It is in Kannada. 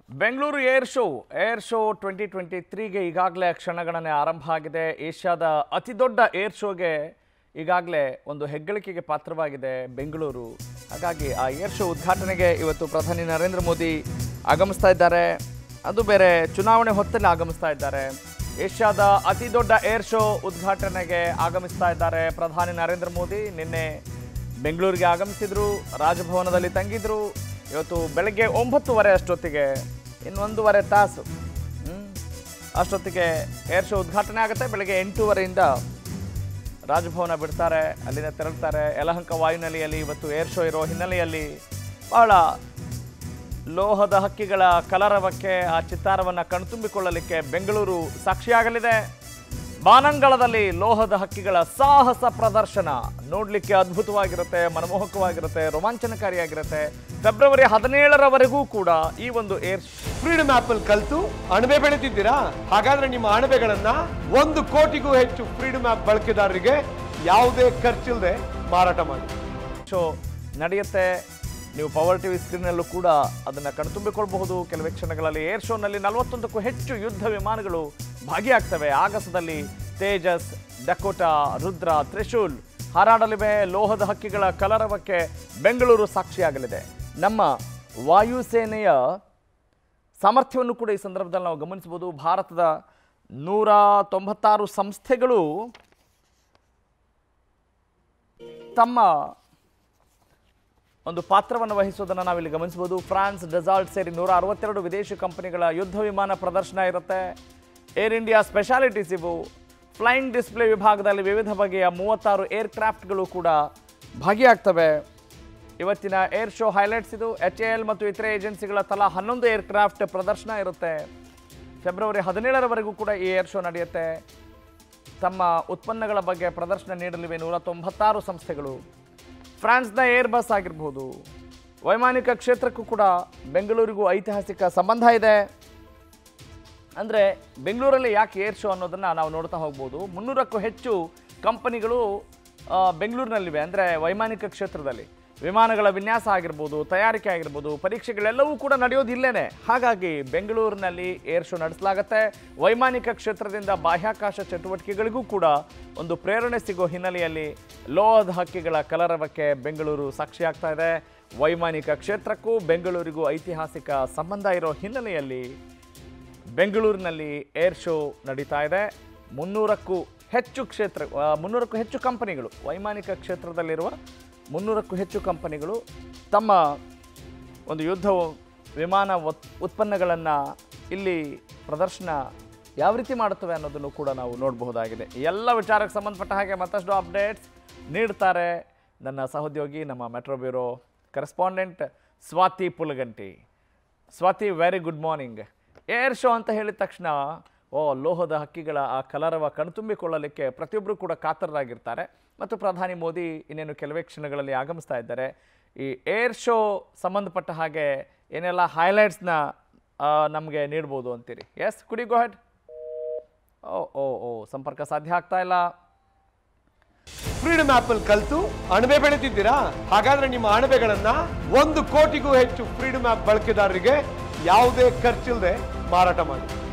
ಬೆಂಗಳೂರು ಏರ್ ಶೋ 2023ಗೆ ಈಗಾಗಲೇ ಕ್ಷಣಗಣನೆ ಆರಂಭ ಆಗಿದೆ. ಏಷ್ಯಾದ ಅತಿದೊಡ್ಡ ಏರ್ ಶೋಗೆ ಈಗಾಗಲೇ ಒಂದು ಹೆಗ್ಗಳಿಕೆಗೆ ಪಾತ್ರವಾಗಿದೆ ಬೆಂಗಳೂರು. ಹಾಗಾಗಿ ಆ ಏರ್ ಶೋ ಉದ್ಘಾಟನೆಗೆ ಇವತ್ತು ಪ್ರಧಾನಿ ನರೇಂದ್ರ ಮೋದಿ ಆಗಮಿಸ್ತಾ ಇದ್ದಾರೆ. ಅದು ಬೇರೆ ಚುನಾವಣೆ ಹೊತ್ತಲ್ಲಿ ಆಗಮಿಸ್ತಾ ಇದ್ದಾರೆ. ಏಷ್ಯಾದ ಅತಿದೊಡ್ಡ ಏರ್ ಶೋ ಉದ್ಘಾಟನೆಗೆ ಆಗಮಿಸ್ತಾ ಇದ್ದಾರೆ ಪ್ರಧಾನಿ ನರೇಂದ್ರ ಮೋದಿ. ನಿನ್ನೆ ಬೆಂಗಳೂರಿಗೆ ಆಗಮಿಸಿದ್ರು, ರಾಜಭವನದಲ್ಲಿ ತಂಗಿದ್ರು. ಇವತ್ತು ಬೆಳಗ್ಗೆ 9:30 ಅಷ್ಟೊತ್ತಿಗೆ ಇನ್ನೊಂದೂವರೆ ತಾಸು ಅಷ್ಟೊತ್ತಿಗೆ ಏರ್ ಶೋ ಉದ್ಘಾಟನೆ ಆಗುತ್ತೆ. ಬೆಳಗ್ಗೆ 8:30ರಿಂದ ರಾಜಭವನ ಬಿಡ್ತಾರೆ, ಅಲ್ಲಿಂದ ತೆರಳುತ್ತಾರೆ. ಯಲಹಂಕ ವಾಯುನೆಲೆಯಲ್ಲಿ ಇವತ್ತು ಏರ್ ಶೋ ಇರೋ ಹಿನ್ನೆಲೆಯಲ್ಲಿ ಬಹಳ ಲೋಹದ ಹಕ್ಕಿಗಳ ಕಲರವಕ್ಕೆ ಆ ಚಿತ್ತಾರವನ್ನು ಕಣ್ತುಂಬಿಕೊಳ್ಳಲಿಕ್ಕೆ ಬೆಂಗಳೂರು ಸಾಕ್ಷಿಯಾಗಲಿದೆ. ಬಾನಂಗಳದಲ್ಲಿ ಲೋಹದ ಹಕ್ಕಿಗಳ ಸಾಹಸ ಪ್ರದರ್ಶನ ನೋಡಲಿಕ್ಕೆ ಅದ್ಭುತವಾಗಿರುತ್ತೆ, ಮನಮೋಹಕವಾಗಿರುತ್ತೆ, ರೋಮಾಂಚನಕಾರಿಯಾಗಿರುತ್ತೆ. ಫೆಬ್ರವರಿ 17ರವರೆಗೂ ಕೂಡ ಈ ಒಂದು ಏರ್ ಫ್ರೀಡಮ್ ಆಪ್ ಅಲ್ಲಿ ಕಲಿತು ಅಣಬೆ ಬೆಳೆತಿದ್ದೀರಾ? ಹಾಗಾದ್ರೆ ನಿಮ್ಮ ಅಣಬೆಗಳನ್ನ 1 ಕೋಟಿಗೂ ಹೆಚ್ಚು ಫ್ರೀಡಮ್ ಆಪ್ ಬಳಕೆದಾರರಿಗೆ ಯಾವುದೇ ಖರ್ಚಿಲ್ಲದೆ ಮಾರಾಟ ಮಾಡಿ. ಶೋ ನಡೆಯುತ್ತೆ. ನೀವು ಪವರ್ ಟಿವಿ ಸ್ಕ್ರೀನ್ನಲ್ಲೂ ಕೂಡ ಅದನ್ನು ಕಣ್ತುಂಬಿಕೊಳ್ಬಹುದು. ಕೆಲವೇ ಕ್ಷಣಗಳಲ್ಲಿ ಏರ್ ಶೋನಲ್ಲಿ 41ಕ್ಕೂ ಹೆಚ್ಚು ಯುದ್ಧ ವಿಮಾನಗಳು ಭಾಗಿಯಾಗ್ತವೆ. ಆಗಸದಲ್ಲಿ ತೇಜಸ್, ಡಕೋಟಾ, ರುದ್ರ, ತ್ರಿಶೂಲ್ ಹಾರಾಡಲಿವೆ. ಲೋಹದ ಹಕ್ಕಿಗಳ ಕಲರವಕ್ಕೆ ಬೆಂಗಳೂರು ಸಾಕ್ಷಿಯಾಗಲಿದೆ. ನಮ್ಮ ವಾಯುಸೇನೆಯ ಸಾಮರ್ಥ್ಯವನ್ನು ಕೂಡ ಈ ಸಂದರ್ಭದಲ್ಲಿ ನಾವು ಗಮನಿಸಬಹುದು. ಭಾರತದ 196 ಸಂಸ್ಥೆಗಳು ತಮ್ಮ ಒಂದು ಪಾತ್ರವನ್ನು ವಹಿಸೋದನ್ನು ನಾವಿಲ್ಲಿ ಗಮನಿಸಬಹುದು. ಫ್ರಾನ್ಸ್, ಡೆಸಾಲ್ಟ್ ಸೇರಿ 162 ವಿದೇಶಿ ಕಂಪನಿಗಳ ಯುದ್ಧ ವಿಮಾನ ಪ್ರದರ್ಶನ ಇರುತ್ತೆ. ಏರ್ ಇಂಡಿಯಾ ಸ್ಪೆಷಾಲಿಟೀಸ್ ಇವು. ಫ್ಲೈಯಿಂಗ್ ಡಿಸ್ಪ್ಲೇ ವಿಭಾಗದಲ್ಲಿ ವಿವಿಧ ಬಗೆಯ 36 ಏರ್ಕ್ರಾಫ್ಟ್ಗಳು ಕೂಡ ಭಾಗಿಯಾಗ್ತವೆ. ಇವತ್ತಿನ ಏರ್ ಶೋ ಹೈಲೈಟ್ಸ್ ಇದು. HAL ಮತ್ತು ಇತರೆ ಏಜೆನ್ಸಿಗಳ ತಲಾ 11 ಏರ್ಕ್ರಾಫ್ಟ್ ಪ್ರದರ್ಶನ ಇರುತ್ತೆ. ಫೆಬ್ರವರಿ 17ರವರೆಗೂ ಕೂಡ ಈ ಏರ್ ಶೋ ನಡೆಯುತ್ತೆ. ತಮ್ಮ ಉತ್ಪನ್ನಗಳ ಬಗ್ಗೆ ಪ್ರದರ್ಶನ ನೀಡಲಿವೆ 196 ಸಂಸ್ಥೆಗಳು. ಫ್ರಾನ್ಸ್ನ ಏರ್ ಬಸ್ ಆಗಿರ್ಬೋದು. ವೈಮಾನಿಕ ಕ್ಷೇತ್ರಕ್ಕೂ ಕೂಡ ಬೆಂಗಳೂರಿಗೂ ಐತಿಹಾಸಿಕ ಸಂಬಂಧ ಇದೆ. ಅಂದರೆ ಬೆಂಗಳೂರಲ್ಲಿ ಯಾಕೆ ಏರ್ ಶೋ ಅನ್ನೋದನ್ನು ನಾವು ನೋಡ್ತಾ ಹೋಗ್ಬೋದು. 300ಕ್ಕೂ ಹೆಚ್ಚು ಕಂಪನಿಗಳು ಬೆಂಗಳೂರಿನಲ್ಲಿವೆ. ಅಂದರೆ ವೈಮಾನಿಕ ಕ್ಷೇತ್ರದಲ್ಲಿ ವಿಮಾನಗಳ ವಿನ್ಯಾಸ ಆಗಿರ್ಬೋದು, ತಯಾರಿಕೆ ಆಗಿರ್ಬೋದು, ಪರೀಕ್ಷೆಗಳೆಲ್ಲವೂ ಕೂಡ ನಡೆಯೋದು ಇಲ್ಲೇನೆ. ಹಾಗಾಗಿ ಬೆಂಗಳೂರಿನಲ್ಲಿ ಏರ್ ಶೋ ನಡೆಸಲಾಗುತ್ತೆ. ವೈಮಾನಿಕ ಕ್ಷೇತ್ರದಿಂದ ಬಾಹ್ಯಾಕಾಶ ಚಟುವಟಿಕೆಗಳಿಗೂ ಕೂಡ ಒಂದು ಪ್ರೇರಣೆ ಸಿಗೋ ಹಿನ್ನೆಲೆಯಲ್ಲಿ ಲೋಹದ ಹಕ್ಕಿಗಳ ಕಲರವಕ್ಕೆ ಬೆಂಗಳೂರು ಸಾಕ್ಷಿಯಾಗ್ತಾ ಇದೆ. ವೈಮಾನಿಕ ಕ್ಷೇತ್ರಕ್ಕೂ ಬೆಂಗಳೂರಿಗೂ ಐತಿಹಾಸಿಕ ಸಂಬಂಧ ಇರೋ ಹಿನ್ನೆಲೆಯಲ್ಲಿ ಬೆಂಗಳೂರಿನಲ್ಲಿ ಏರ್ ಶೋ ನಡೀತಾ ಇದೆ. 300ಕ್ಕೂ ಹೆಚ್ಚು ಕಂಪನಿಗಳು, ವೈಮಾನಿಕ ಕ್ಷೇತ್ರದಲ್ಲಿರುವ 300ಕ್ಕೂ ಹೆಚ್ಚು ಕಂಪನಿಗಳು ತಮ್ಮ ಒಂದು ಯುದ್ಧ ವಿಮಾನ ಉತ್ಪನ್ನಗಳನ್ನು ಇಲ್ಲಿ ಪ್ರದರ್ಶನ ಯಾವ ರೀತಿ ಮಾಡುತ್ತವೆ ಅನ್ನೋದನ್ನು ಕೂಡ ನಾವು ನೋಡಬಹುದಾಗಿದೆ. ಎಲ್ಲ ವಿಚಾರಕ್ಕೆ ಸಂಬಂಧಪಟ್ಟ ಹಾಗೆ ಮತ್ತಷ್ಟು ಅಪ್ಡೇಟ್ಸ್ ನೀಡ್ತಾರೆ ನನ್ನ ಸಹೋದ್ಯೋಗಿ, ನಮ್ಮ metro bureau correspondent Swati Pulaganti. Swati, very good morning. Air show ಅಂತ ಹೇಳಿದ ತಕ್ಷಣ ಲೋಹದ ಹಕ್ಕಿಗಳ ಆ ಕಲರವ ಕಣ್ತುಂಬಿಕೊಳ್ಳಲಿಕ್ಕೆ ಪ್ರತಿಯೊಬ್ಬರು ಕೂಡ ಕಾತರರಾಗಿರ್ತಾರೆ. ಮತ್ತು ಪ್ರಧಾನಿ ಮೋದಿ ಇನ್ನೇನು ಕೆಲವೇ ಕ್ಷಣಗಳಲ್ಲಿ ಆಗಮಿಸ್ತಾ ಇದ್ದಾರೆ. ಈ ಏರ್ ಶೋ ಸಂಬಂಧಪಟ್ಟ ಹಾಗೆ ಏನೆಲ್ಲ ಹೈಲೈಟ್ಸ್ನ ನಮಗೆ ನೀಡ್ಬೋದು ಅಂತೀರಿ? Yes, could you go ahead? ಸಂಪರ್ಕ ಸಾಧ್ಯ ಆಗ್ತಾ ಇಲ್ಲ. ಫ್ರೀಡಮ್ ಆಪ್ ಅಲ್ಲಿ ಕಲಿತು ಅಣಬೆ ಬೆಳೆತಿದ್ದೀರಾ? ಹಾಗಾದ್ರೆ ನಿಮ್ಮ ಅಣಬೆಗಳನ್ನ 1 ಕೋಟಿಗೂ ಹೆಚ್ಚು ಫ್ರೀಡಮ್ ಆಪ್ ಬಳಕೆದಾರರಿಗೆ ಯಾವುದೇ ಖರ್ಚಿಲ್ಲದೆ ಮಾರಾಟ ಮಾಡಿ.